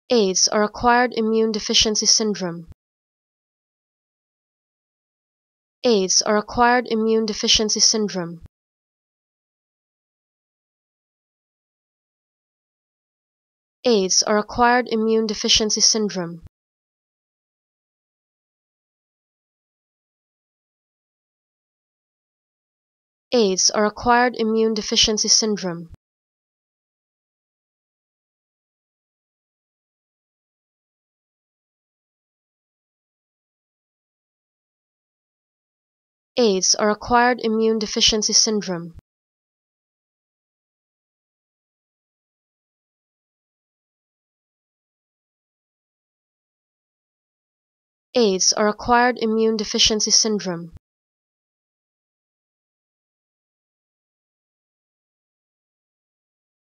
AIDS or acquired immune deficiency syndrome. AIDS or acquired immune deficiency syndrome. AIDS or acquired immune deficiency syndrome. AIDS or acquired immune deficiency syndrome. AIDS or acquired immune deficiency syndrome. AIDS or acquired immune deficiency syndrome.